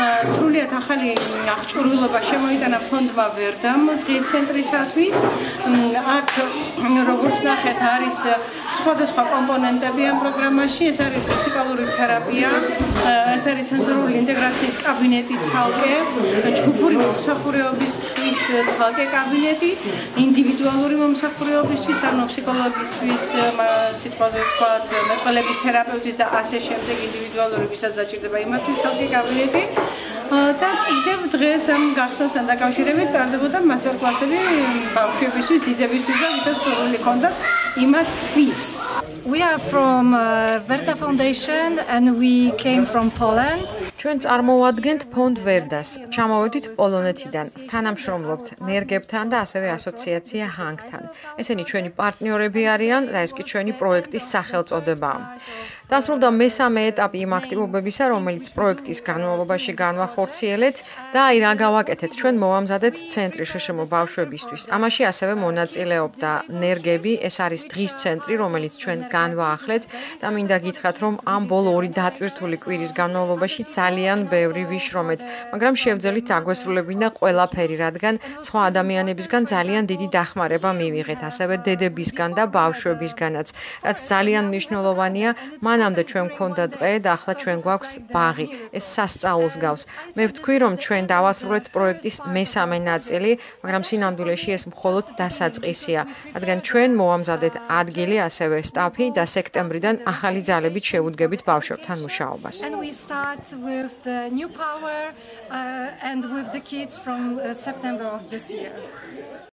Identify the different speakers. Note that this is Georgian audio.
Speaker 1: სრულიად ახალი აღჭურვილობა შემოიტანა ფონდმა ვერდამ დღის ცენტრისათვის. აქ როგორც ნახეთ არის სხვადასხვა კომპონენტები ამ პროგრამაში. ეს არის მუსიკალური თერაპია, ეს არის სენსორული ინტეგრაციის კაბინეტი ცალკე, ჯგუფური მომსახურეობისთვის ცალკე კაბინეტი, ინდივიდუალური მომსახურეობისთვის, ანუ ფსიქოლოგისთვის, სიტყვაზე ვთქვათ, მეტყველების თერაპევტის და ასე შემდეგ ინდივიდუალურებისაც დაჭირდება იმათთვის ცალკე კაბინეტი. და კიდევ დღეს ამ გახსნასთან დაკავშირებით ტარდებოდა მასტერკლასები ბავშვებისთვის, დიდებისთვის და ვისაც სურვილი ჰქონდათ იმათთვის.
Speaker 2: We are from Verda Foundation and we came from Poland.
Speaker 3: ჩვენ წარმოვადგენთ ფონდ ვერდას. ჩამოვედით პოლონეთიდან. თანამშრომლობთ ნერგებთან და ასევე ასოციაცია ჰანგთან. ესენი ჩვენი პარტნიორები არიან და ეს კი ჩვენი პროექტის სახელწოდებაა. დასრულდა მესამე ეტაპი იმ აქტივობებისა, რომელიც პროექტის განმავლობაში განვახორციელეთ და აი რა გავაკეთეთ. ჩვენ მოვამზადეთ ცენტრი შშმ ბავშვებისთვის. ამაში ასევე მონაწილეობდა ნერგები, ეს არის დღის ცენტრი, რომელიც ჩვენ განვაახლეთ და მინდა გითხრათ, რომ ამ ბოლო 2 დატვირთული კვირის განმავლობაში ძალიან ბევრი ვიშრომეთ, მაგრამ შევძელით აგვესრულებინა ყველაფერი, რადგან სხვა ადამიანებისგან ძალიან დიდი დახმარება მივიღეთ, ასევე დედებისგან და ბავშვებისგანაც, რაც ძალიან მნიშვნელოვანია. მანამდე ჩვენ გვქონდა დღე და ახლა ჩვენ გვაქვს ბაღი. ეს სასწაულს გავს. მე ვთქვი, რომ ჩვენ დავასრულეთ პროექტის მესამე ნაწილი, მაგრამ სინამდვილეში ეს მხოლოდ დასაწყისია, რადგან ჩვენ მოვამზადეთ ადგილი, ასევე სტაფი და სექტემბრიდან ახალი ძალებით შევუდგებით ბავშვებთან მუშაობას.
Speaker 2: And we start with the new power and with the kids from September of this year.